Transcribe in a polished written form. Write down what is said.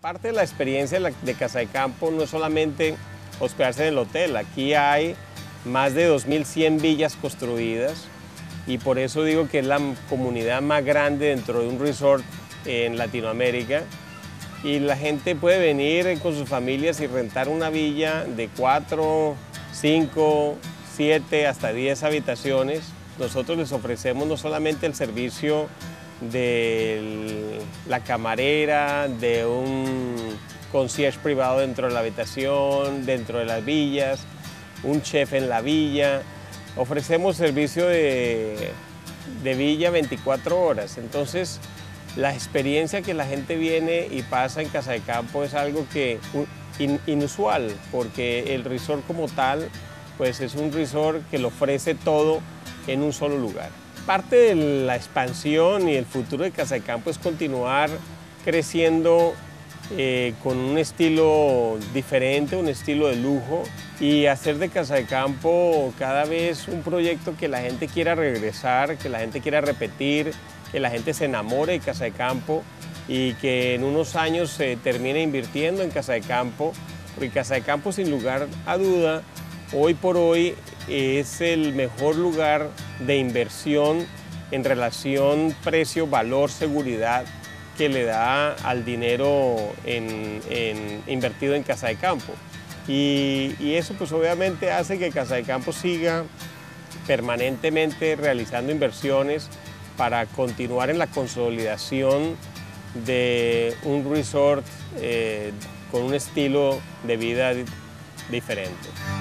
Parte de la experiencia de Casa de Campo no es solamente hospedarse en el hotel, aquí hay más de 2.100 villas construidas y por eso digo que es la comunidad más grande dentro de un resort en Latinoamérica y la gente puede venir con sus familias y rentar una villa de 4, 5, 7, hasta 10 habitaciones. Nosotros les ofrecemos no solamente el servicio de la camarera, de un concierge privado dentro de la habitación, dentro de las villas, un chef en la villa. Ofrecemos servicio de villa 24 horas. Entonces, la experiencia que la gente viene y pasa en Casa de Campo es algo que inusual, porque el resort como tal, pues es un resort que lo ofrece todo en un solo lugar. Parte de la expansión y el futuro de Casa de Campo es continuar creciendo con un estilo diferente, un estilo de lujo y hacer de Casa de Campo cada vez un proyecto que la gente quiera regresar, que la gente quiera repetir, que la gente se enamore de Casa de Campo y que en unos años se termine invirtiendo en Casa de Campo, porque Casa de Campo sin lugar a duda hoy por hoy es el mejor lugar de inversión en relación precio-valor-seguridad que le da al dinero invertido en Casa de Campo. Y eso pues obviamente hace que Casa de Campo siga permanentemente realizando inversiones para continuar en la consolidación de un resort con un estilo de vida diferente.